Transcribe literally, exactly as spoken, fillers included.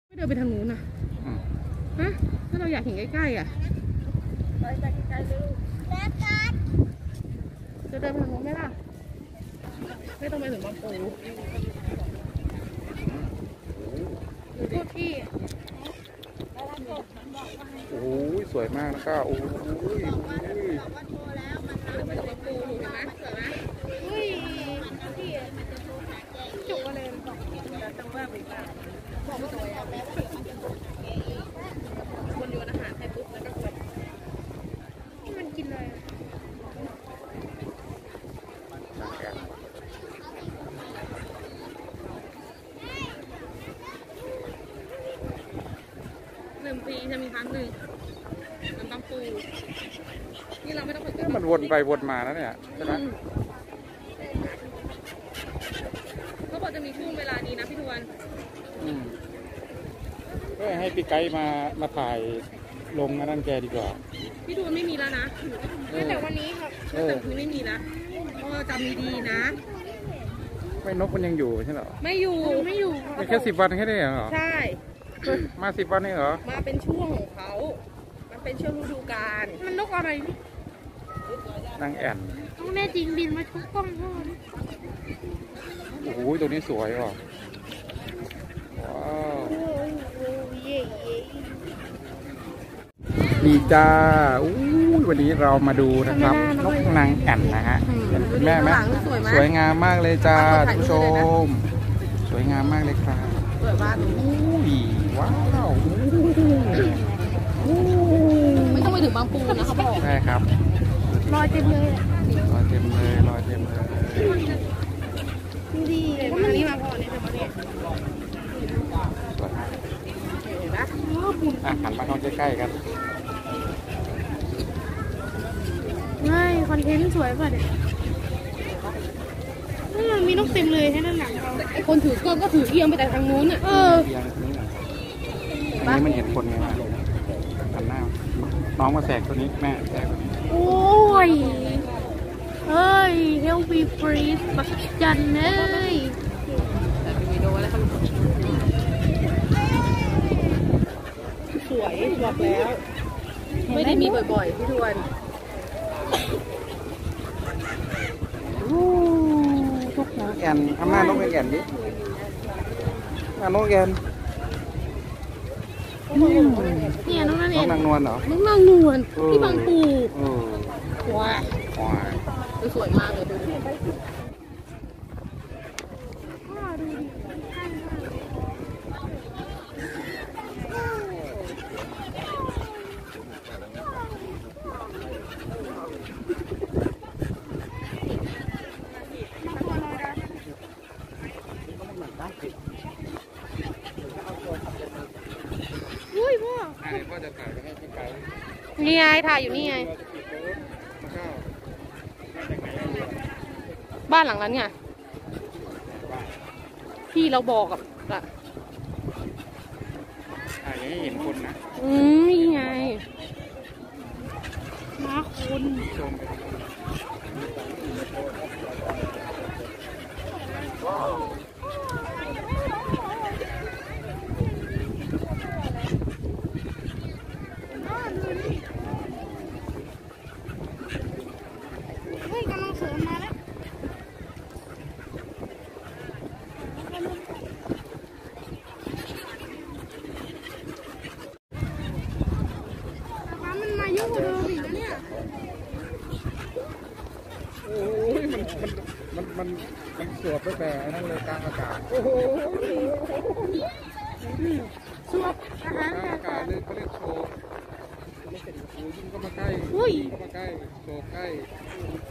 ไม่เดินไปทางนู้นนะฮะถ้าเราอยากเห็นใกล้ๆอ่ะไปไปไกลๆเลยจะเดินไปทางนู้นไหมล่ะไม่ต้องไปถึงบางปูหรือทุกที่โอ้ยสวยมากนะคะโอ้ยไปถึงบางปูเห็นไหมสวยไหมอุ้ยที่จุกอะไรบอกจังว่าไปบ้างบอกไม่สวยอ่ะคนโยนอาหารให้ปุ๊บแล้วก็คนมันกินเลยหนึ่งปีจะมีครั้งหนึ่งมันบางปูนี่เราไม่ต้องไปขึ้นมันวนไปวนมาแล้วเนี่ยใช่ไหมเขาบอกจะมีช่วงเวลานี้นะพี่ทวนก็ให้พี่ไกด์มามาถ่ายลงนั่นแกดีกว่าพี่ทวนไม่มีแล้วนะตั้งแต่วันนี้ครับตั้งแต่คืนไม่มีแล้วเพราะจำดีๆนะไม่นกมันยังอยู่ใช่หรอไม่อยู่ไม่อยู่ไม่แค่สิบวันแค่นี้เหรอใช่มาสิบวันนี่เหรอมาเป็นช่วงของเขามันเป็นช่วงฤดูกาลมันนกอะไรนางแอ่นต้องแน่จริงบินมาทุกกล้องพ่อโอ้โหตัวนี้สวยว่ะว้าวดีจ้าอู้วันนี้เรามาดูนะครับนกนางแอ่นนะฮะเป็นแม่ไหมสวยงามมากเลยจ้าท่านผู้ชมสวยงามมากเลยครับสวยมากอู้ยว้าวไม่ต้องไปถึงบางปูนะเขาบอกใช่ครับลอยเต็มเลยลอยเต็มเลยลอยเต็มเลยดูดิมันนี่มาก่อนเนี่ยจะมาเนี่ยเห็นปะอ่ะหันมาเข้าใกล้ๆกันไม่คอนเทนต์สวยป่ะเนี่ยนี่มันมีนกเต็มเลยให้ด้านหลังเราไอคนถือกล้องก็ถือเอียงไปแต่ทางนู้นอ่ะเออเอียงนี้อันนี้มันเห็นคนไงหันหน้าน้องมาแสกตัวนี้แม่แสกตัวนี้โอ้ยเฮ้ยเฮลวีฟรีสปักจันเลยแต่เป็นวิดีโอแล้วครับสวยบอกแล้วไม่ได้มีบ่อยๆพี่ทวนทุกนกแอ่นทำหน้านกแอ่นดิหน้านกแอ่นเนี่ยน้องนั่นเองนางนวลเหรอน้องนางนวลที่บางปูว้าว้าสวยมากเลยดูดิอุ้ยพ่อพ่อจะถ่ายไปให้พี่ไก่นี่ไงถ่ายอยู่นี่ไงบ้านหลังนั้นไงที่เราบอกกับอะถ่ายให้เห็นคนนะอืมนี่ไงมาคนชมเฮ้ยกำลังเสริมมาแล้วมันมายุ่งกับเราอีกแล้วเนี่ยโอ้ยมันมันมันมันสวบตั้งแต่นั่นเลยกลางอากาศโอ้โหสวบอาหารกลางอากาศเลยเขาเรียกโชว์โอ้ยยิ่งก็มาใกล้อุ้ยก็มาใกล้โชว์ใกล้